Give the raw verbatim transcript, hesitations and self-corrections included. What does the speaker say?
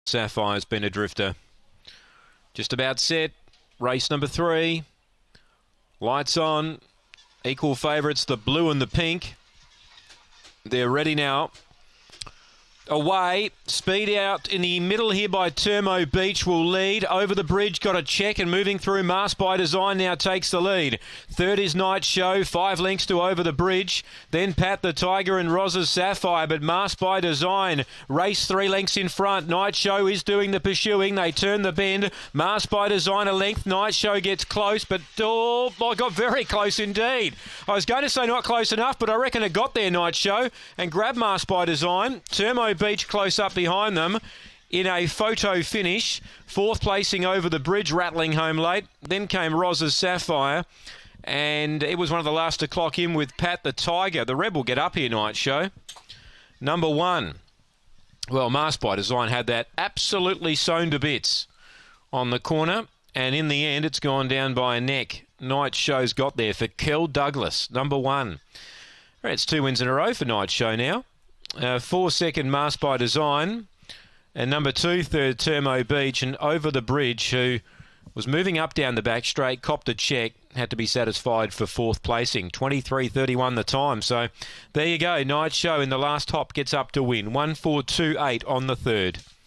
Sapphire's been a drifter. Just about set. Race number three. Lights on. Equal favourites, the blue and the pink. They're ready now. Away, speed out in the middle here by Termo Beach will lead. Over the bridge, got a check and moving through. Masked by Design now takes the lead. Third is Night Show, five lengths to Over the Bridge. Then Pat the Tiger and Roz's Sapphire, but Masked by Design race three lengths in front. Night Show is doing the pursuing. They turn the bend. Masked by Design a length. Night Show gets close, but oh, I got very close indeed. I was going to say not close enough, but I reckon it got there, Night Show, and grabbed Masked by Design. Termo Beach close up behind them in a photo finish. Fourth placing Over the Bridge, rattling home late. Then came Roz's Sapphire, and it was one of the last to clock in with Pat the Tiger. The Rebel get up here, Night Show. Number one. Well, Masked by Design had that absolutely sewn to bits on the corner, and in the end it's gone down by a neck. Night Show's got there for Kel Douglas, number one. Right, it's two wins in a row for Night Show now. Uh, four second, Masked by Design, and number two, third, Termo Beach, and Over the Bridge, who was moving up down the back straight, copped a check, had to be satisfied for fourth placing. twenty-three thirty-one the time. So there you go. Night Show in the last hop gets up to win. one four two eight on the third.